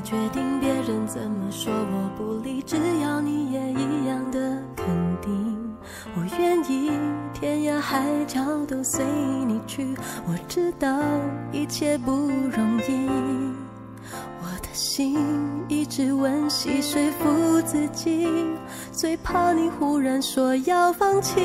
决定，别人怎么说我不理，只要你也一样的肯定。我愿意天涯海角都随你去，我知道一切不容易，我的心一直温习说服自己，最怕你忽然说要放弃。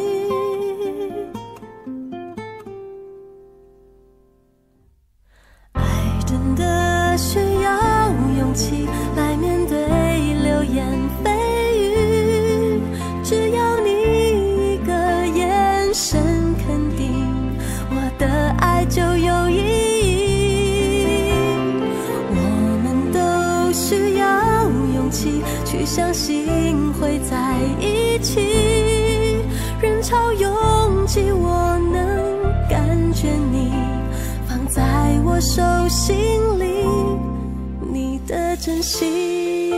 爱真的需要勇气来面对流言蜚语，只要你一个眼神肯定，我的爱就有意义。我们都需要勇气去相信会在一起，人潮拥挤我能感觉你放在我手心里，你的真心。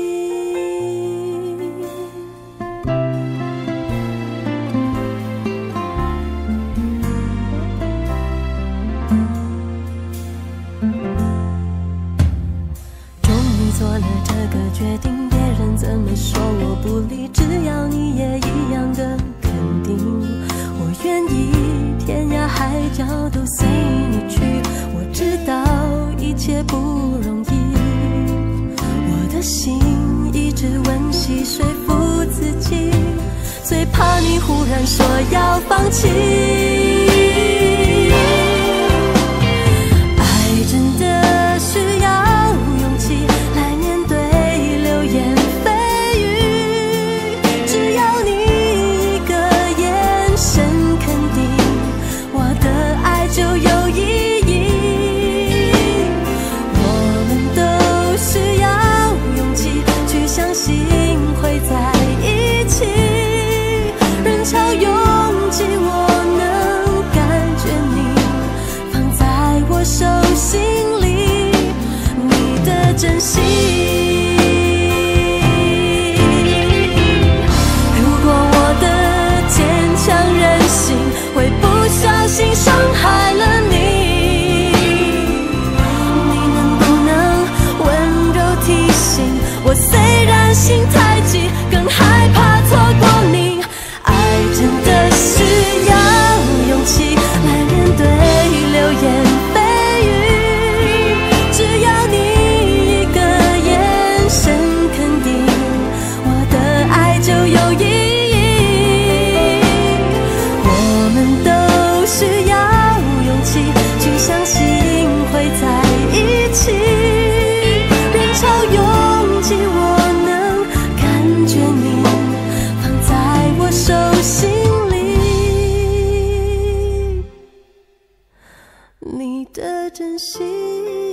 终于做了这个决定，别人怎么说我不理，只要你也一样的肯定。我愿意天涯海角都随你去，我知道一切不容易，我的心一直温习说服自己，最怕你忽然说要放弃。爱真的需要勇气来面对流言蜚语，只要你一个眼神肯定，我的爱就有意义。我们都需要勇气去相信会在一起，人潮拥挤我能感觉你放在我手心里，你的真心。如果我的坚强任性会不小心伤害了你，你能不能温柔提醒我，虽然心太急，更害怕错过你。爱真的需要勇气来面对流言蜚语，只要你一个眼神肯定，我的爱就有意义。我们都需要勇气去相信会在一起，人潮拥挤我能感觉你放在我手心里，你的真心。